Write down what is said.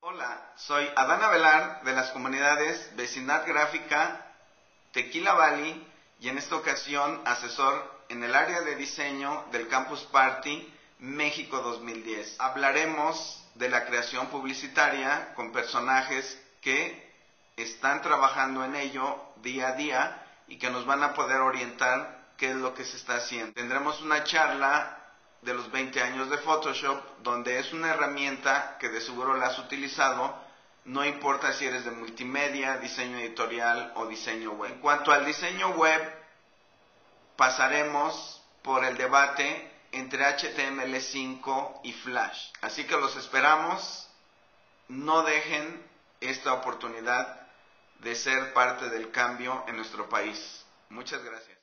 Hola, soy Adán Avelar de las comunidades Vecindad Gráfica, Tequila Valley y en esta ocasión asesor en el área de diseño del Campus Party México 2010. Hablaremos de la creación publicitaria con personajes que están trabajando en ello día a día y que nos van a poder orientar qué es lo que se está haciendo. Tendremos una charla de los 20 años de Photoshop, donde es una herramienta que de seguro la has utilizado, no importa si eres de multimedia, diseño editorial o diseño web. En cuanto al diseño web, pasaremos por el debate entre HTML5 y Flash. Así que los esperamos, no dejen esta oportunidad de ser parte del cambio en nuestro país. Muchas gracias.